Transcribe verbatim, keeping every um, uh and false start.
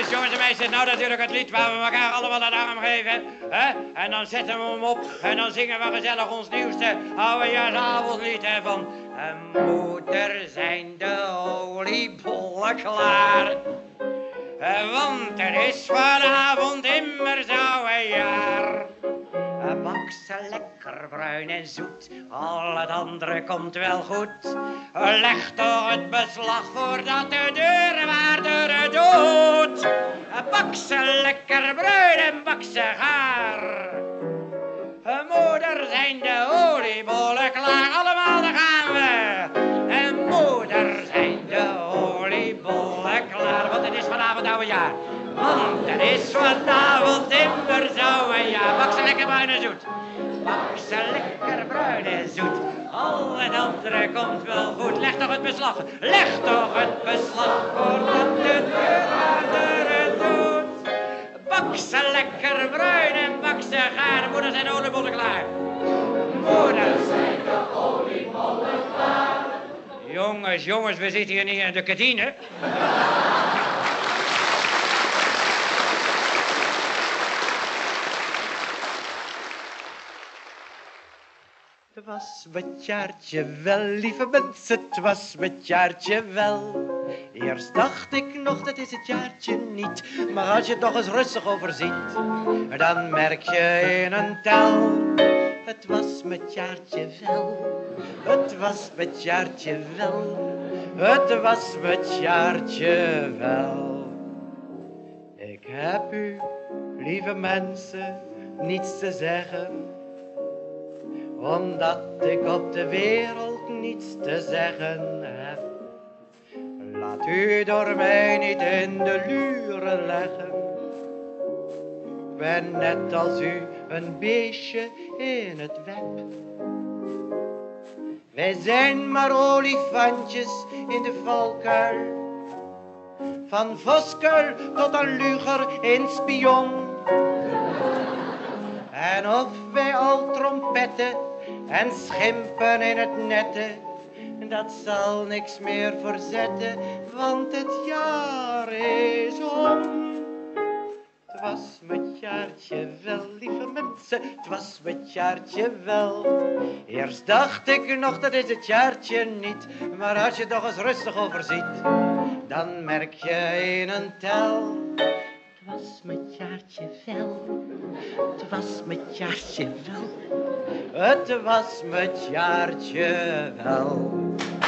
Dus jongens en meisjes, nou natuurlijk het lied waar we elkaar allemaal een arm geven. Hè? En dan zetten we hem op en dan zingen we gezellig ons nieuwste oudejaarsavondlied. Hè, van en moeder zijn de oliebollen klaar. Want er is vanavond immers oudejaar. Bak ze lekker bruin en zoet, al het andere komt wel goed. Leg toch het beslag voordat de deurwaarder het doet. Bak ze lekker bruin en bak ze gaar. Moeder zijn de oliebollen klaar, allemaal daar gaan we. En moeder zijn de oliebollen klaar, want het is vanavond oudejaar. Want er is vanavond immers oudejaar. Bak ze lekker bruin en zoet. Bak ze lekker bruin en zoet. Al het andere komt wel goed. Leg toch het beslag, leg toch het beslag voordat de deurwaarder het doet. Bak ze lekker bruin en bak ze gaar. Moeder zijn de oliebollen klaar. Moeder zijn de oliebollen klaar. Jongens, jongens, we zitten hier niet in de kantine. Het was met Jaartje wel, lieve mensen, het was met Jaartje wel. Eerst dacht ik nog, dat is het Jaartje niet. Maar als je het nog eens rustig overziet, dan merk je in een tel. Het was met Jaartje wel, het was met Jaartje wel. Het was met Jaartje wel. Ik heb u, lieve mensen, niets te zeggen, omdat ik op de wereld niets te zeggen heb. Laat u door mij niet in de luren leggen. Ik ben net als u een beestje in het web. Wij zijn maar olifantjes in de valkuil. Van voskuil tot een luger in spion. En of wij al trompetten en schimpen in het nette, dat zal niks meer verzetten, want het jaar is om. Het was met Jaartje wel, lieve mensen, het was met Jaartje wel. Eerst dacht ik nog, dat is het Jaartje niet, maar als je het nog eens rustig overziet, dan merk je in een tel. Het was met Jaartje wel, het was met Jaartje wel, het was met Jaartje wel.